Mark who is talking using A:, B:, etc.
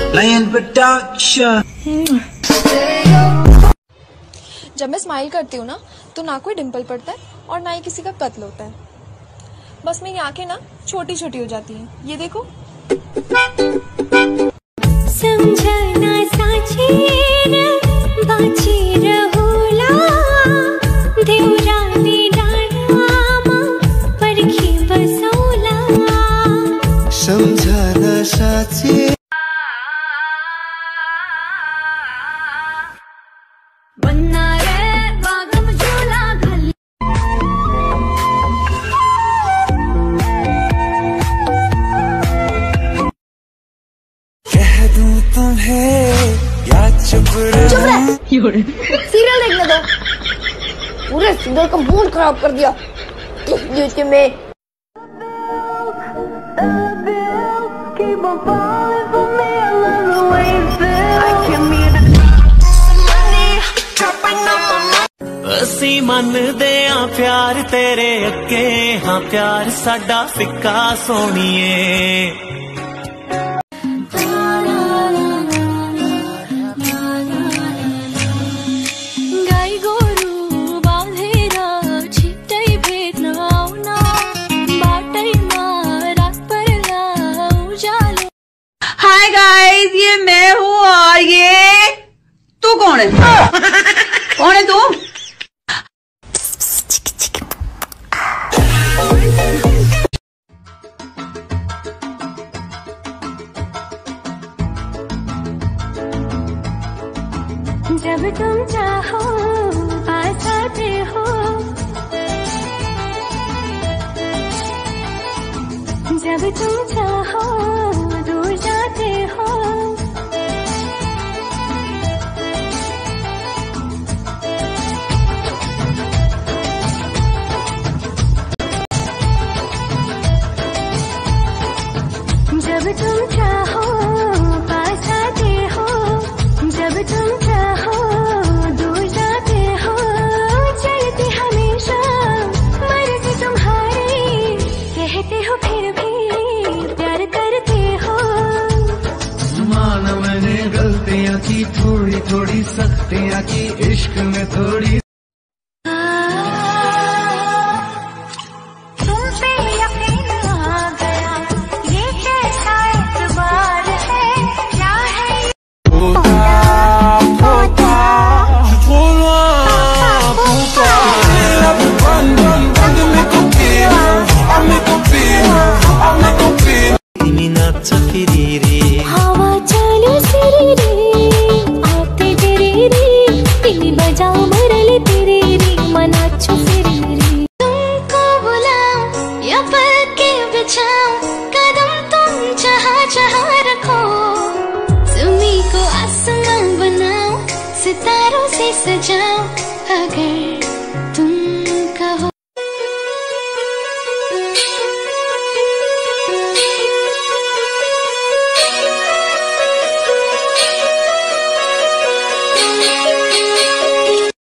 A: Lion Production।
B: जब मैं smile करती हूँ ना तो ना कोई डिम्पल पड़ता है और ना ही किसी का कत्ल होता है। बस मेरी आंखें ना छोटी छोटी हो जाती हैं। ये देखो।
C: समझना साचेर बाचेर होला देवरानी डाळामा परखी बसवला
D: समझना साचेर या चुप रहे।
E: सीरियल देखने दो। पूरे सीरियल का मूड खराब कर दिया। ड्यूटी में
D: असी मनदे आ प्यार तेरे अगे हाँ प्यार साडा फिक्का सोनिए।
F: हाय गाइस, ये मैं हूँ और ये तू कौन है? कौन है तू?
C: जब तुम चाहो पास आते हो, जब तुम चाहो दूर जाते हो। जब तुम चाहो पास आते हो, जब तुम चाहो दूर जाते हो। चलते हमेशा मर्जी तुम्हारी, कहते हो फिर भी प्यार करते हो।
G: माना मैंने गलतियाँ की, थोड़ी थोड़ी सख्तियाँ की, इश्क में थोड़ी।
C: हवा चलो सिरी रे आते तेरे रे, तिनी बजाओ मरले तेरे रे, मनाचो फिरी रे। तुमको बुलाऊं या पल के बिछाऊं, कदम तुम जहाँ जहाँ रखो। तुम्हीं को आसमां बनाऊं, सितारों से सजाऊं, अगर तुम